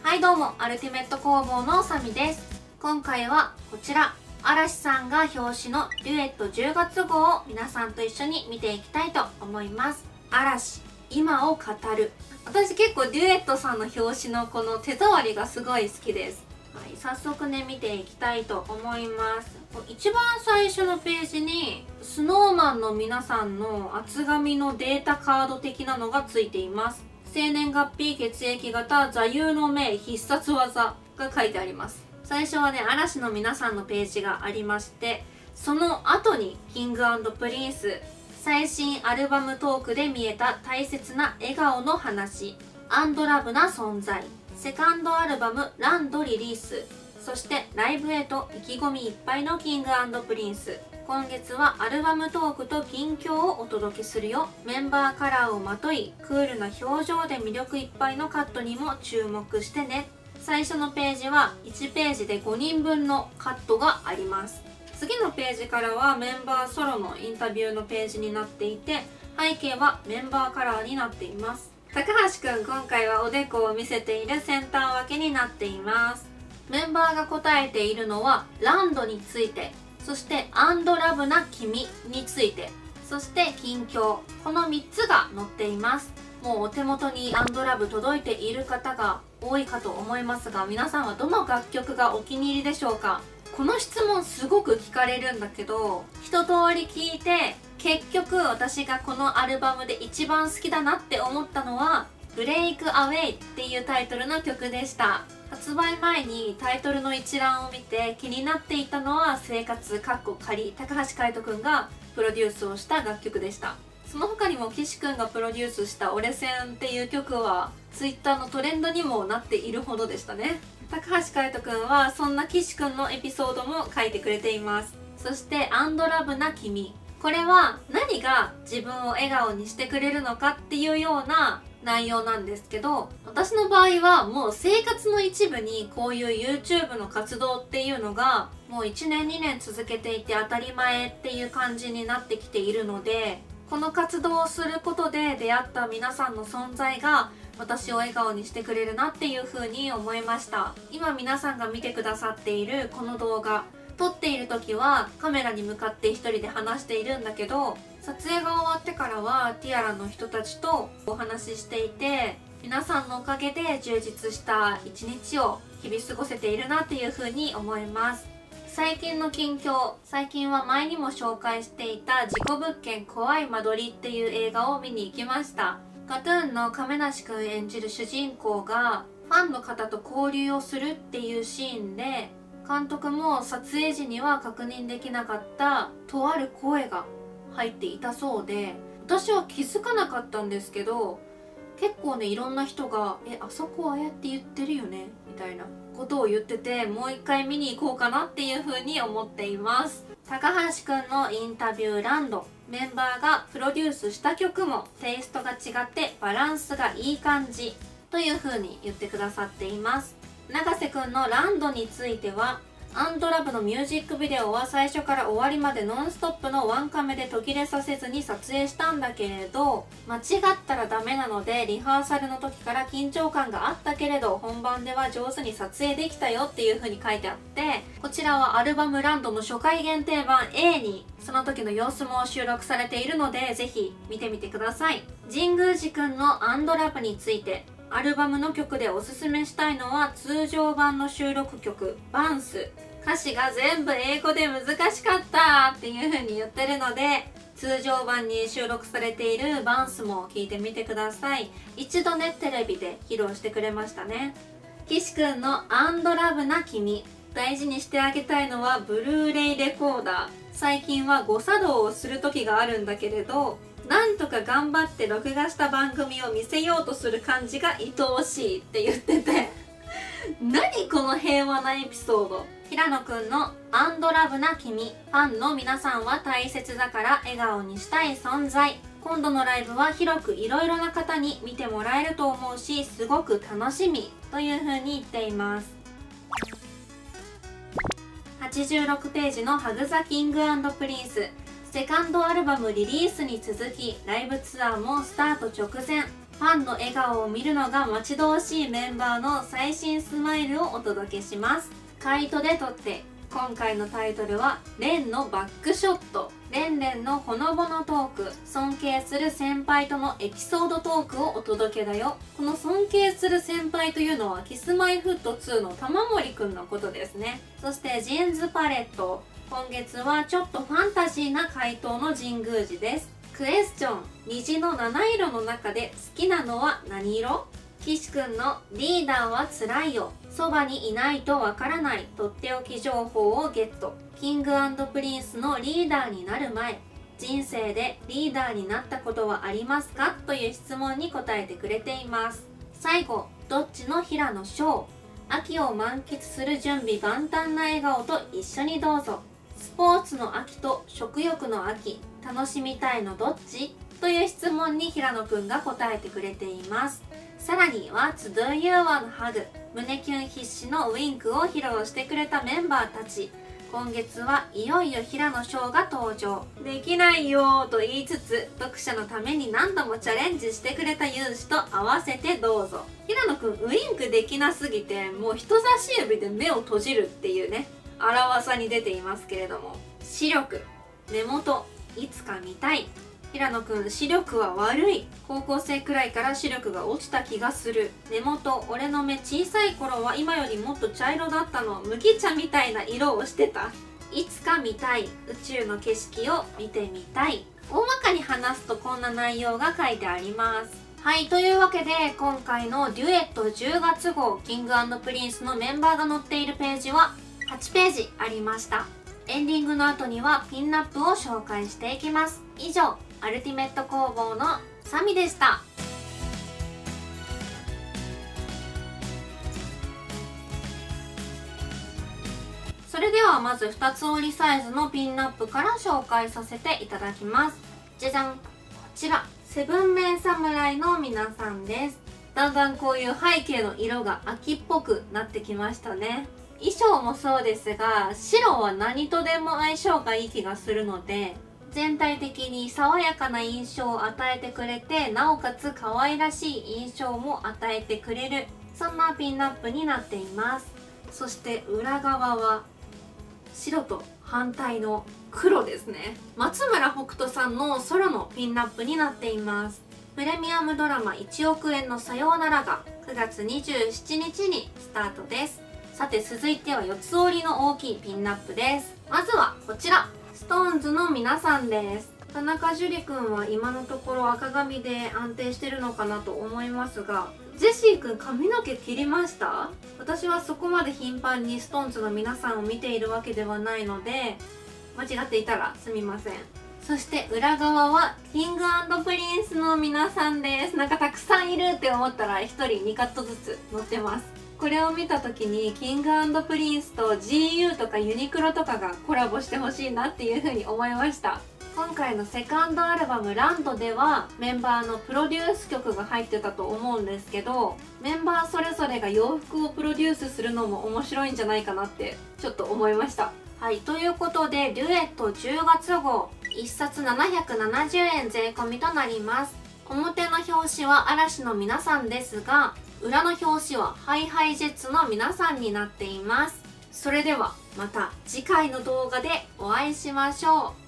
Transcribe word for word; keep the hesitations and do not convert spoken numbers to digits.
はいどうも、アルティメット工房のさみです。今回はこちら、嵐さんが表紙のデュエットじゅうがつ号を皆さんと一緒に見ていきたいと思います。嵐、今を語る。私結構デュエットさんの表紙のこの手触りがすごい好きです。はい、早速ね、見ていきたいと思います。一番最初のページに、スノーマンの皆さんの厚紙のデータカード的なのがついています。生年月日、血液型、座右の銘、必殺技が書いてあります。最初はね、嵐の皆さんのページがありまして、その後にキング&プリンス、最新アルバムトークで見えた大切な笑顔の話、アンドラブな存在、セカンドアルバムランドリリース、そしてライブへと意気込みいっぱいのキング&プリンス。今月はアルバムトークと近況をお届けするよ。メンバーカラーをまとい、クールな表情で魅力いっぱいのカットにも注目してね。最初のページはいちページでごにんぶんのカットがあります。次のページからはメンバーソロのインタビューのページになっていて、背景はメンバーカラーになっています。高橋くん、今回はおでこを見せているセンター分けになっています。メンバーが答えているのはランドについて、そしてアンドラブな君について、そして近況、このみっつが載っています。もうお手元にアンドラブ届いている方が多いかと思いますが、皆さんはどの楽曲がお気に入りでしょうか？この質問すごく聞かれるんだけど、一通り聞いて結局私がこのアルバムで一番好きだなって思ったのはブレイクアウェイっていうタイトルの曲でした。発売前にタイトルの一覧を見て気になっていたのは生活かっこ仮高橋海人くんがプロデュースをした楽曲でした。その他にも岸くんがプロデュースした俺戦っていう曲は Twitter のトレンドにもなっているほどでしたね。高橋海人くんはそんな岸くんのエピソードも書いてくれています。そしてアンドラブな君、これは何が自分を笑顔にしてくれるのかっていうような内容なんですけど、私の場合はもう生活の一部にこういう YouTube の活動っていうのがもういちねんにねん続けていて当たり前っていう感じになってきているので、この活動をすることで出会った皆さんの存在が私を笑顔にしてくれるなっていう風に思いました。今皆さんが見てくださっているこの動画、撮っている時はカメラに向かって一人で話しているんだけど、撮影が終わってからはティアラの人たちとお話ししていて、皆さんのおかげで充実した一日を日々過ごせているなっていう風に思います。最近の近況、最近は前にも紹介していた事故物件怖い間取りっていう映画を見に行きました。ガトゥーンの亀梨くん演じる主人公がファンの方と交流をするっていうシーンで、監督も撮影時には確認できなかったとある声が入っていたそうで、私は気づかなかったんですけど、結構ねいろんな人が「えあそこああやって言ってるよね」みたいなことを言ってて、もう一回見に行こうかなっていう風に思っています。高橋くんのインタビューランド、メンバーがプロデュースした曲もテイストが違ってバランスがいい感じという風に言ってくださっています。永瀬くんのランドについては、アンドラブのミュージックビデオは最初から終わりまでノンストップのワンカメで途切れさせずに撮影したんだけれど、間違ったらダメなのでリハーサルの時から緊張感があったけれど本番では上手に撮影できたよっていう風に書いてあって、こちらはアルバムランドの初回限定版 エー にその時の様子も収録されているので、ぜひ見てみてください。神宮寺くんのアンドラブについて、アルバムの曲でおすすめしたいのは通常版の収録曲バンス。歌詞が全部英語で難しかったっていう風に言ってるので、通常版に収録されているバンスも聴いてみてください。一度ねテレビで披露してくれましたね。岸くんのアンドラブな君、大事にしてあげたいのはブルーレイレコーダー。最近は誤作動をする時があるんだけれど、なんとか頑張って録画した番組を見せようとする感じが愛おしいって言ってて何この平和なエピソード。平野くんのアンドラブな君、ファンの皆さんは大切だから笑顔にしたい存在。今度のライブは広くいろいろな方に見てもらえると思うし、すごく楽しみという風に言っています。はちじゅうろくページのハグザキング&プリンス、セカンドアルバムリリースに続きライブツアーもスタート直前。 ファンの笑顔を見るのが待ち遠しいメンバーの最新スマイルをお届けします。カイトで撮って、今回のタイトルはレンのバックショット。レンレンのほのぼのトーク、尊敬する先輩とのエピソードトークをお届けだよ。この尊敬する先輩というのはキスマイフットツーの玉森くんのことですね。そしてジーンズパレット、今月はちょっとファンタジーな回答の神宮寺です。クエスチョン、虹の七色の中で好きなのは何色？岸くんのリーダーは辛いよ、そばにいないとわからないとっておき情報をゲット。キング&プリンスのリーダーになる前、人生でリーダーになったことはありますかという質問に答えてくれています。最後、どっちの平野翔、秋を満喫する準備万端な笑顔と一緒にどうぞ。スポーツの秋と食欲の秋、楽しみたいのどっちという質問に平野くんが答えてくれています。さらに What's do you want hug、 胸キュン必至のウインクを披露してくれたメンバーたち。今月はいよいよ平野翔が登場。できないよーと言いつつ読者のために何度もチャレンジしてくれた勇姿と合わせてどうぞ。平野くんウインクできなすぎてもう人差し指で目を閉じるっていうね荒技に出ていますけれども、視力、目元、いつか見たい。平野くん視力は悪い。高校生くらいから視力が落ちた気がする。目元、俺の目小さい頃は今よりもっと茶色だったの。麦茶みたいな色をしてた。いつか見たい。宇宙の景色を見てみたい。大まかに話すとこんな内容が書いてあります。はい、というわけで今回のデュエットじゅうがつ号キング&プリンスのメンバーが載っているページははちページありました。エンディングの後にはピンナップを紹介していきます。以上、アルティメット工房のサミでした。それではまずふたつ折りサイズのピンナップから紹介させていただきます。じゃじゃん、こちらセブンメン侍の皆さんです。だんだんこういう背景の色が秋っぽくなってきましたね。衣装もそうですが、白は何とでも相性がいい気がするので、全体的に爽やかな印象を与えてくれて、なおかつ可愛らしい印象も与えてくれる、そんなピンナップになっています。そして裏側は白と反対の黒ですね。松村北斗さんのソロのピンナップになっています。プレミアムドラマいちおくえんのさようならがくがつにじゅうしちにちにスタートです。さて続いては四つ折りの大きいピンナップです。まずはこちら、ストーンズの皆さんです。田中樹くんは今のところ赤髪で安定してるのかなと思いますが、ジェシーくん髪の毛切りました？私はそこまで頻繁にストーンズの皆さんを見ているわけではないので、間違っていたらすみません。そして裏側はキング&プリンスの皆さんです。なんかたくさんいるって思ったらひとりにカットずつ載ってます。これを見た時にキング&プリンスと ジーユー とかユニクロとかがコラボしてほしいなっていう風に思いました。今回のセカンドアルバムランドではメンバーのプロデュース曲が入ってたと思うんですけど、メンバーそれぞれが洋服をプロデュースするのも面白いんじゃないかなってちょっと思いました。はい、ということでデュエットじゅうがつ号いっさつななひゃくななじゅうえん税込みとなります。表の表紙は嵐の皆さんですが、裏の表紙はＨｉＨｉＪetsの皆さんになっています。それではまた次回の動画でお会いしましょう。